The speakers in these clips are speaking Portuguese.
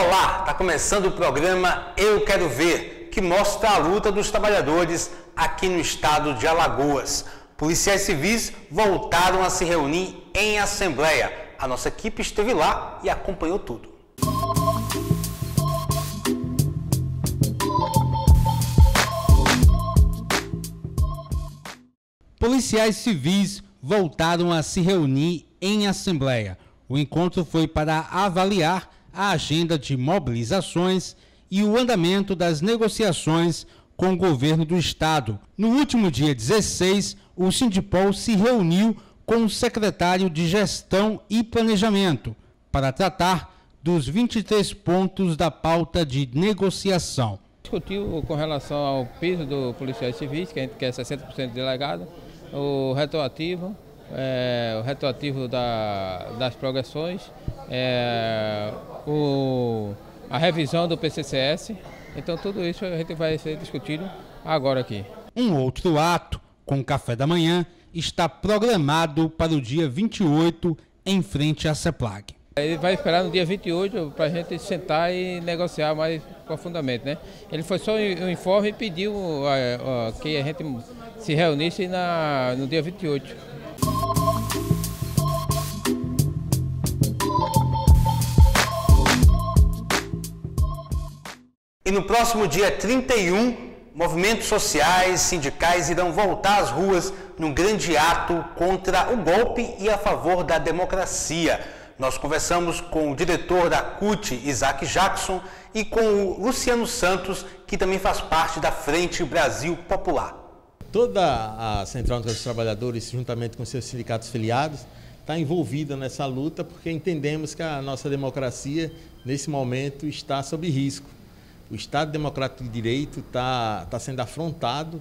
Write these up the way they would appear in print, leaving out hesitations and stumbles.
Olá, está começando o programa Eu Quero Ver, que mostra a luta dos trabalhadores aqui no estado de Alagoas. Policiais civis voltaram a se reunir em assembleia. A nossa equipe esteve lá e acompanhou tudo. Policiais civis voltaram a se reunir em assembleia. O encontro foi para avaliar a agenda de mobilizações e o andamento das negociações com o governo do estado. No último dia 16, o Sindipol se reuniu com o secretário de Gestão e Planejamento para tratar dos 23 pontos da pauta de negociação. Discutiu com relação ao piso do policiais civis, que a gente quer 60% de delegado, o retroativo das progressões, a revisão do PCCS. Então tudo isso a gente vai ser discutido agora aqui. Um outro ato, com café da manhã, está programado para o dia 28 em frente à CEPLAG. Ele vai esperar no dia 28 para a gente sentar e negociar mais profundamente, né? Ele foi só um informe e pediu que a gente se reunisse no dia 28. E no próximo dia 31, movimentos sociais, sindicais irão voltar às ruas num grande ato contra o golpe e a favor da democracia. Nós conversamos com o diretor da CUT, Isaac Jackson, e com o Luciano Santos, que também faz parte da Frente Brasil Popular. Toda a Central dos Trabalhadores, juntamente com seus sindicatos filiados, está envolvida nessa luta porque entendemos que a nossa democracia, nesse momento, está sob risco. O Estado Democrático de Direito está sendo afrontado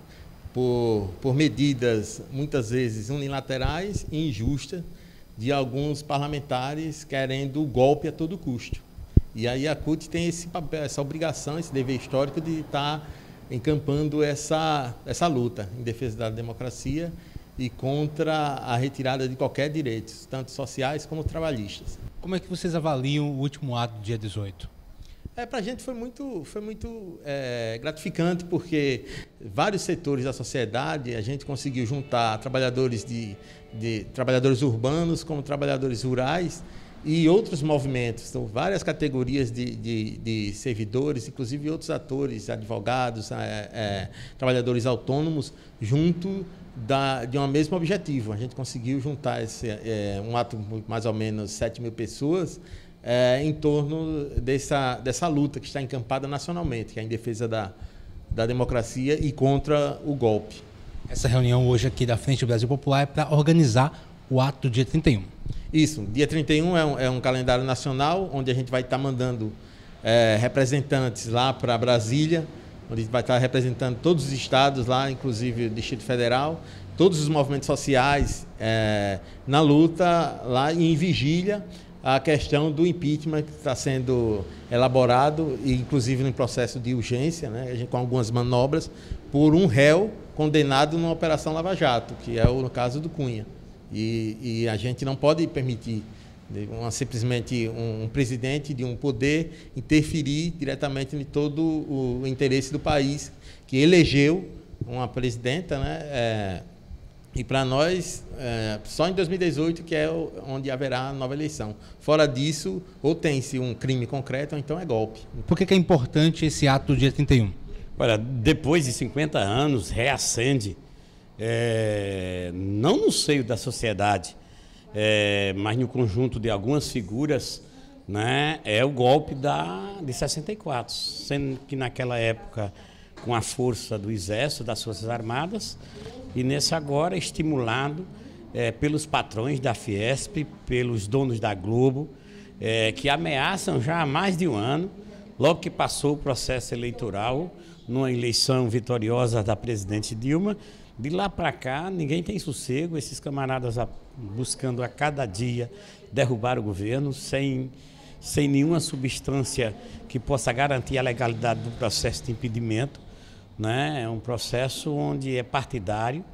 por medidas, muitas vezes unilaterais e injustas, de alguns parlamentares querendo o golpe a todo custo. E aí a CUT tem esse papel, essa obrigação, esse dever histórico de estar encampando essa luta em defesa da democracia e contra a retirada de qualquer direito, tanto sociais como trabalhistas. Como é que vocês avaliam o último ato do dia 18? Para a gente foi muito gratificante, porque vários setores da sociedade a gente conseguiu juntar trabalhadores trabalhadores urbanos como trabalhadores rurais e outros movimentos, então várias categorias de servidores, inclusive outros atores, advogados, trabalhadores autônomos, junto de um mesmo objetivo. A gente conseguiu juntar um ato de mais ou menos 7.000 pessoas em torno dessa luta que está encampada nacionalmente, que é em defesa da democracia e contra o golpe. Essa reunião hoje aqui da Frente Brasil Popular é para organizar o ato do dia 31. Isso, dia 31 é um calendário nacional, onde a gente vai estar mandando representantes lá para Brasília, onde a gente vai estar representando todos os estados lá, inclusive o Distrito Federal, todos os movimentos sociais na luta lá em vigília a questão do impeachment que está sendo elaborado, e inclusive no processo de urgência, né, com algumas manobras, por um réu condenado numa Operação Lava Jato, que é o caso do Cunha. E a gente não pode permitir simplesmente um presidente de um poder interferir diretamente em todo o interesse do país, que elegeu uma presidenta, né, e para nós, só em 2018 que é onde haverá nova eleição. Fora disso, ou tem-se um crime concreto, ou então é golpe. Por que é importante esse ato do dia 31? Olha, depois de 50 anos, reacende, não no seio da sociedade, mas no conjunto de algumas figuras, né, é o golpe de 64, sendo que naquela época, com a força do Exército, das Forças Armadas, e nesse agora estimulado pelos patrões da Fiesp, pelos donos da Globo, que ameaçam já há mais de um ano, logo que passou o processo eleitoral, numa eleição vitoriosa da presidente Dilma. De lá para cá, ninguém tem sossego, esses camaradas buscando a cada dia derrubar o governo, sem nenhuma substância que possa garantir a legalidade do processo de impedimento, né? É um processo onde é partidário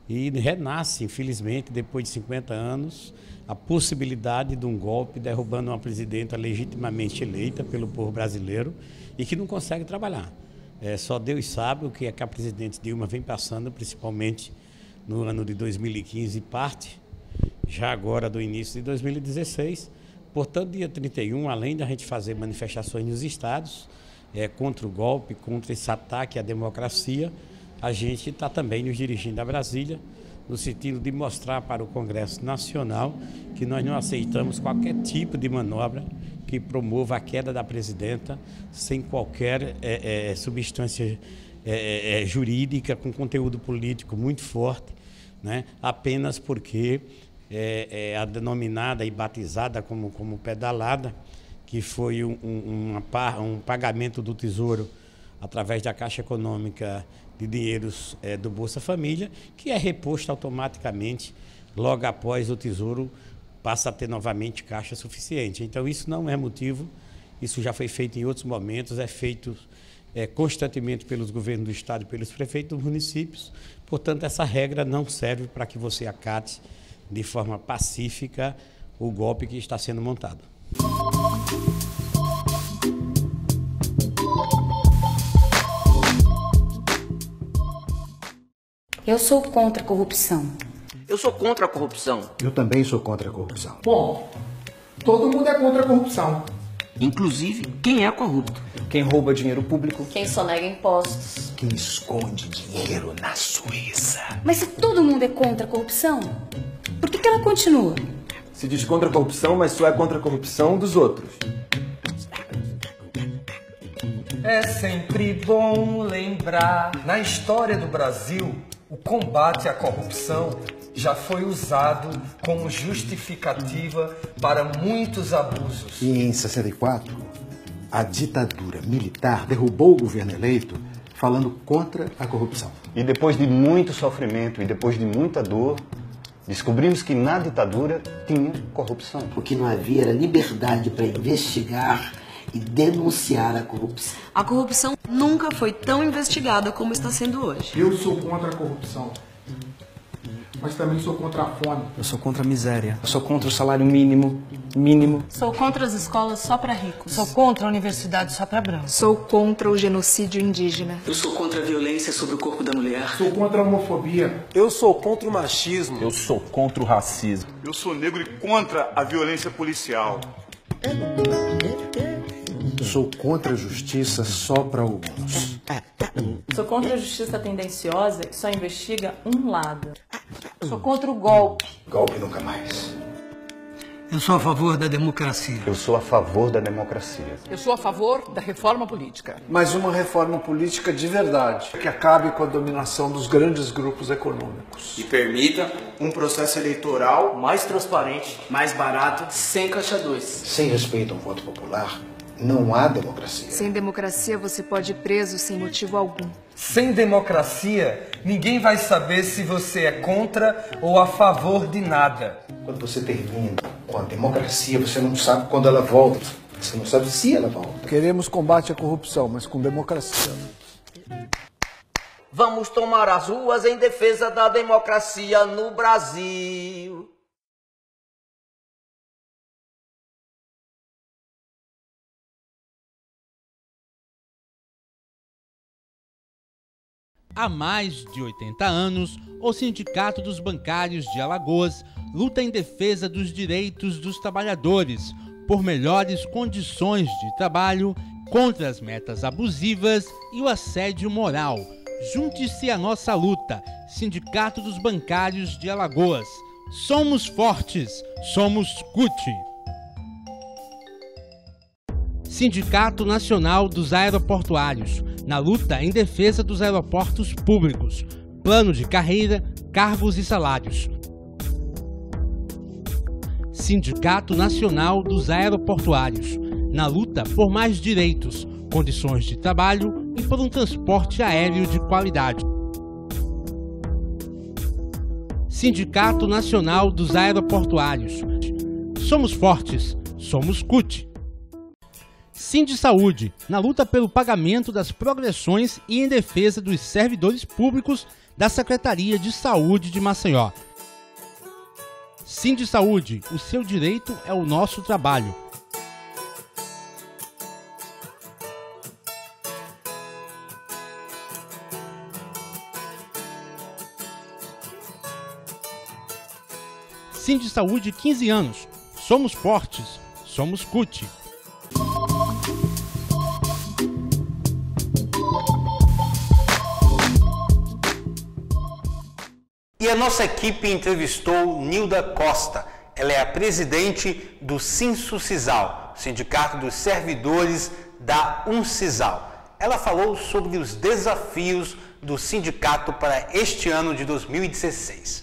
e renasce, infelizmente, depois de 50 anos, a possibilidade de um golpe derrubando uma presidenta legitimamente eleita pelo povo brasileiro e que não consegue trabalhar. Só Deus sabe o que é que a presidente Dilma vem passando, principalmente no ano de 2015 e parte, já agora do início de 2016. Portanto, dia 31, além de a gente fazer manifestações nos estados contra o golpe, contra esse ataque à democracia, a gente está também nos dirigindo a Brasília, no sentido de mostrar para o Congresso Nacional que nós não aceitamos qualquer tipo de manobra que promova a queda da presidenta sem qualquer substância jurídica, com conteúdo político muito forte, né? Apenas porque a denominada e batizada como pedalada, que foi um pagamento do Tesouro através da Caixa Econômica de dinheiros do Bolsa Família, que é reposto automaticamente logo após o Tesouro passa a ter novamente caixa suficiente. Então isso não é motivo, isso já foi feito em outros momentos, é feito constantemente pelos governos do Estado e pelos prefeitos dos municípios. Portanto, essa regra não serve para que você acate de forma pacífica o golpe que está sendo montado. Eu sou contra a corrupção. Eu sou contra a corrupção. Eu também sou contra a corrupção. Bom, todo mundo é contra a corrupção. Inclusive, quem é corrupto? Quem rouba dinheiro público. Quem sonega impostos. Quem esconde dinheiro na Suíça. Mas se todo mundo é contra a corrupção, por que ela continua? Se diz contra a corrupção, mas só é contra a corrupção dos outros. É sempre bom lembrar, na história do Brasil, o combate à corrupção já foi usado como justificativa para muitos abusos. E em 64, a ditadura militar derrubou o governo eleito falando contra a corrupção. E depois de muito sofrimento e depois de muita dor, descobrimos que na ditadura tinha corrupção. O que não havia era liberdade para investigar e denunciar a corrupção. A corrupção nunca foi tão investigada como está sendo hoje. Eu sou contra a corrupção, mas também sou contra a fome. Eu sou contra a miséria. Eu sou contra o salário mínimo. Sou contra as escolas só para ricos. Sou contra a universidade só para brancos. Sou contra o genocídio indígena. Eu sou contra a violência sobre o corpo da mulher. Sou contra a homofobia. Eu sou contra o machismo. Eu sou contra o racismo. Eu sou negro e contra a violência policial. Eu sou contra a justiça só para alguns. Sou contra a justiça tendenciosa que só investiga um lado. Sou contra o golpe. Golpe nunca mais. Eu sou a favor da democracia. Eu sou a favor da democracia. Eu sou a favor da reforma política. Mas uma reforma política de verdade, que acabe com a dominação dos grandes grupos econômicos. E permita um processo eleitoral mais transparente, mais barato, sem caixa 2. Sem respeito ao voto popular, não há democracia. Sem democracia, você pode ir preso sem motivo algum. Sem democracia, ninguém vai saber se você é contra ou a favor de nada. Quando você termina com a democracia, você não sabe quando ela volta. Você não sabe se ela volta. Queremos combate à corrupção, mas com democracia. Vamos tomar as ruas em defesa da democracia no Brasil. Há mais de 80 anos, o Sindicato dos Bancários de Alagoas luta em defesa dos direitos dos trabalhadores, por melhores condições de trabalho, contra as metas abusivas e o assédio moral. Junte-se à nossa luta, Sindicato dos Bancários de Alagoas. Somos fortes, somos CUT. Sindicato Nacional dos Aeroportuários, na luta em defesa dos aeroportos públicos, plano de carreira, cargos e salários. Sindicato Nacional dos Aeroportuários, na luta por mais direitos, condições de trabalho e por um transporte aéreo de qualidade. Sindicato Nacional dos Aeroportuários. Somos fortes, somos CUT. Sindsaúde, na luta pelo pagamento das progressões e em defesa dos servidores públicos da Secretaria de Saúde de Maceió. Sindsaúde, o seu direito é o nosso trabalho. Sindsaúde, 15 anos. Somos fortes, somos CUT. E a nossa equipe entrevistou Nilda Costa. Ela é a presidente do SINSU-CISAL, Sindicato dos Servidores da UNCISAL. Ela falou sobre os desafios do sindicato para este ano de 2016.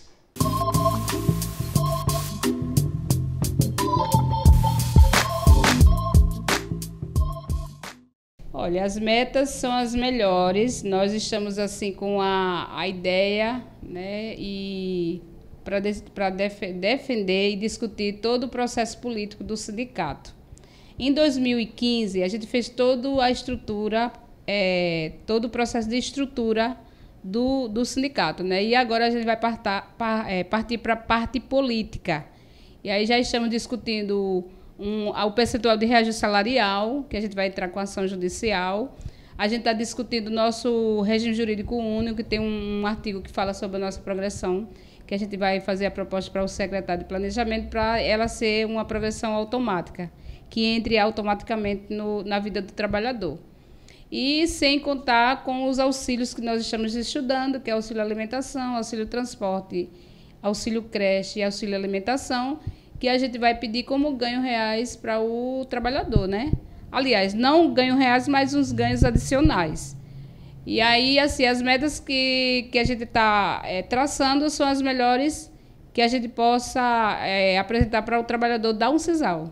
Olha, as metas são as melhores. Nós estamos assim com a ideia, né, e para defender e discutir todo o processo político do sindicato. Em 2015, a gente fez toda a estrutura, todo o processo de estrutura do sindicato, né? E agora a gente vai partir para a parte política. E aí já estamos discutindo o percentual de reajuste salarial, que a gente vai entrar com ação judicial. A gente está discutindo o nosso regime jurídico único, que tem um artigo que fala sobre a nossa progressão, que a gente vai fazer a proposta para o secretário de Planejamento para ela ser uma progressão automática, que entre automaticamente na vida do trabalhador. E sem contar com os auxílios que nós estamos estudando, que é auxílio alimentação, auxílio transporte, auxílio creche e auxílio alimentação, que a gente vai pedir como ganho reais para o trabalhador, né? Aliás, não ganho reais, mas uns ganhos adicionais. E aí, assim, as metas que a gente está traçando são as melhores que a gente possa apresentar para o trabalhador da UNCISAL.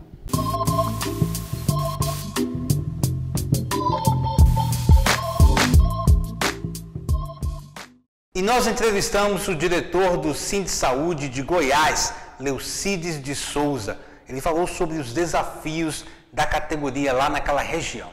E nós entrevistamos o diretor do Sindsaúde de Goiás, Leucides de Souza. Ele falou sobre os desafios da categoria lá naquela região.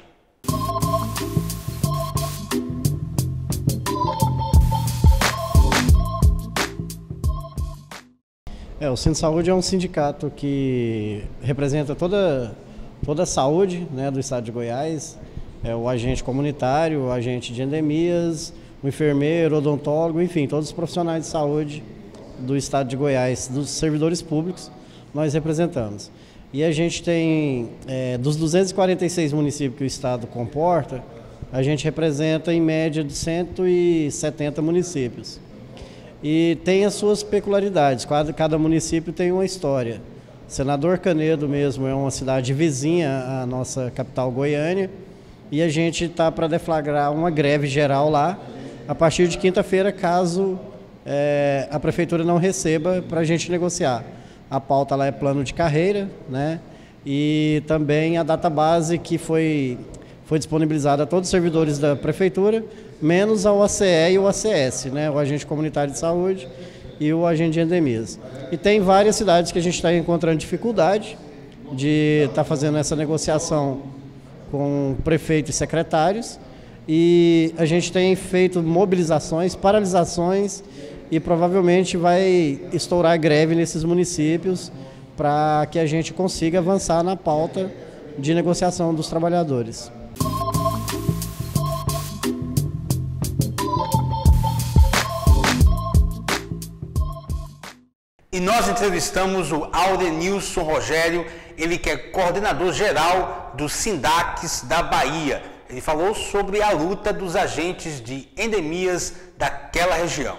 O Sindsaúde é um sindicato que representa toda a saúde, né, do estado de Goiás. É o agente comunitário, o agente de endemias, o enfermeiro, o odontólogo, enfim, todos os profissionais de saúde do estado de Goiás, dos servidores públicos, nós representamos. E a gente tem, dos 246 municípios que o estado comporta, a gente representa em média de 170 municípios. E tem as suas peculiaridades, cada município tem uma história. Senador Canedo mesmo é uma cidade vizinha à nossa capital Goiânia, e a gente está para deflagrar uma greve geral lá, a partir de quinta-feira, caso a prefeitura não receba para a gente negociar. A pauta lá é plano de carreira, né? E também a database que foi disponibilizada a todos os servidores da prefeitura, menos ao ACE e o ACS, né? O agente comunitário de saúde e o agente de endemias. E tem várias cidades que a gente está encontrando dificuldade de estar fazendo essa negociação com prefeitos e secretários, e a gente tem feito mobilizações, paralisações, e provavelmente vai estourar greve nesses municípios para que a gente consiga avançar na pauta de negociação dos trabalhadores. E nós entrevistamos o Aurenilson Rogério, ele que é coordenador geral do Sindacs da Bahia. Ele falou sobre a luta dos agentes de endemias daquela região.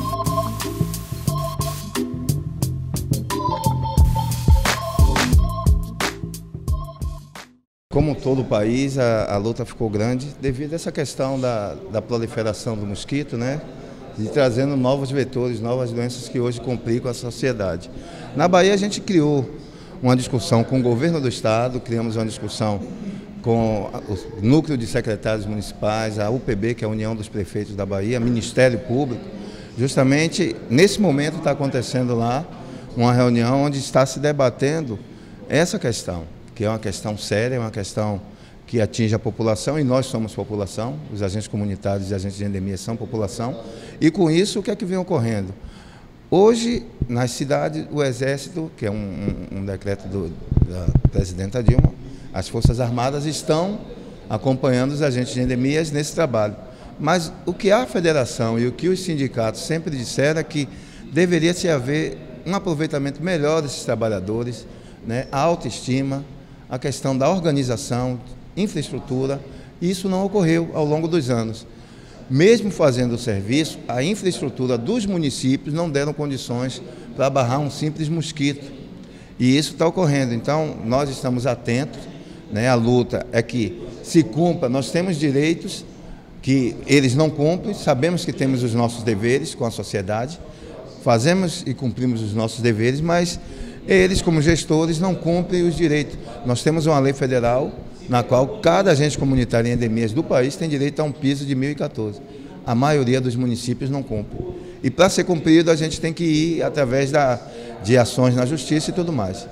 Como todo o país, a luta ficou grande devido a essa questão da proliferação do mosquito, né? E trazendo novos vetores, novas doenças que hoje complicam a sociedade. Na Bahia a gente criou uma discussão com o governo do estado, criamos uma discussão com o núcleo de secretários municipais, a UPB, que é a União dos Prefeitos da Bahia, Ministério Público. Justamente nesse momento está acontecendo lá uma reunião onde está se debatendo essa questão, que é uma questão séria, uma questão que atinge a população, e nós somos população, os agentes comunitários e agentes de endemia são população, e com isso o que é que vem ocorrendo? Hoje, nas cidades, o Exército, que é um decreto da presidenta Dilma, as Forças Armadas estão acompanhando os agentes de endemias nesse trabalho. Mas o que a federação e o que os sindicatos sempre disseram é que deveria se haver um aproveitamento melhor desses trabalhadores, né, a autoestima, a questão da organização, infraestrutura, e isso não ocorreu ao longo dos anos. Mesmo fazendo o serviço, a infraestrutura dos municípios não deram condições para barrar um simples mosquito. E isso está ocorrendo. Então, nós estamos atentos, né? A luta é que se cumpra, nós temos direitos que eles não cumprem, sabemos que temos os nossos deveres com a sociedade, fazemos e cumprimos os nossos deveres, mas eles, como gestores, não cumprem os direitos. Nós temos uma lei federal na qual cada agente comunitário em endemias do país tem direito a um piso de 1.014. A maioria dos municípios não cumpre. E para ser cumprido, a gente tem que ir através de ações na justiça e tudo mais.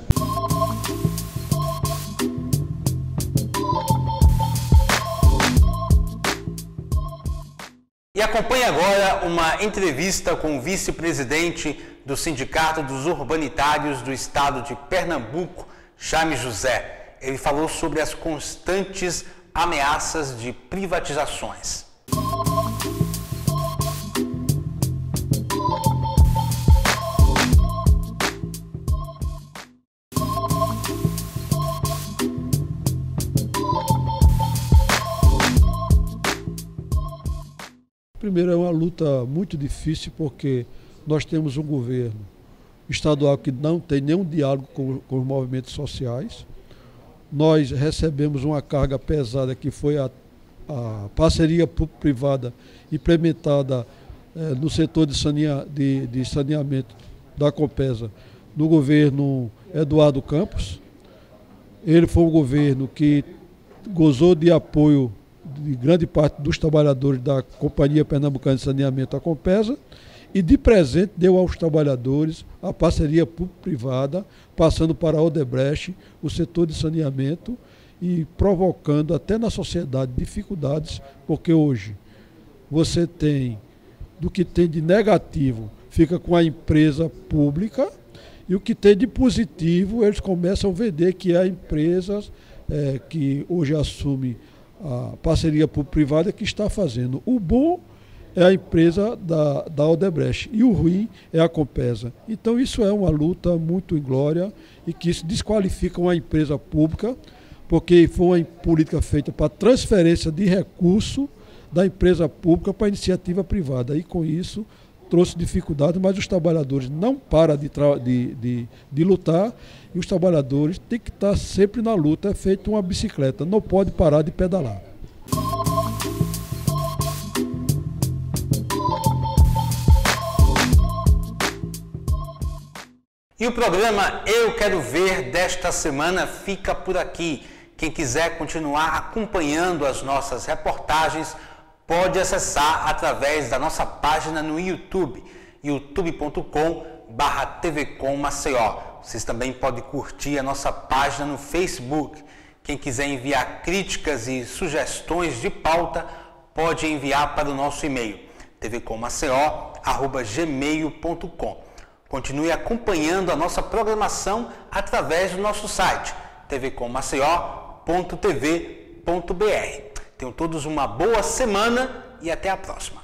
E acompanhe agora uma entrevista com o vice-presidente do Sindicato dos Urbanitários do Estado de Pernambuco, Jaime José. Ele falou sobre as constantes ameaças de privatizações. Primeiro, é uma luta muito difícil porque nós temos um governo estadual que não tem nenhum diálogo com os movimentos sociais. Nós recebemos uma carga pesada que foi a parceria público-privada implementada no setor de saneamento da Compesa no governo Eduardo Campos. Ele foi um governo que gozou de apoio de grande parte dos trabalhadores da Companhia Pernambucana de Saneamento, a Compesa, e de presente deu aos trabalhadores a parceria público-privada, passando para a Odebrecht, o setor de saneamento, e provocando até na sociedade dificuldades, porque hoje você tem, do que tem de negativo, fica com a empresa pública, e o que tem de positivo, eles começam a vender que é a empresa que hoje assume a parceria público-privada que está fazendo. O bom é a empresa da Odebrecht e o ruim é a Compesa. Então isso é uma luta muito inglória e que isso desqualifica uma empresa pública, porque foi uma política feita para transferência de recurso da empresa pública para a iniciativa privada. E com isso trouxe dificuldades, mas os trabalhadores não param de lutar e os trabalhadores têm que estar sempre na luta. É feito uma bicicleta, não pode parar de pedalar. E o programa Eu Quero Ver desta semana fica por aqui. Quem quiser continuar acompanhando as nossas reportagens, pode acessar através da nossa página no YouTube, youtube.com/tvcommaceió. Vocês também podem curtir a nossa página no Facebook. Quem quiser enviar críticas e sugestões de pauta, pode enviar para o nosso e-mail, tvcommaceió@gmail.com. Continue acompanhando a nossa programação através do nosso site, tvcommaceió.tv.br. Tenham todos uma boa semana e até a próxima.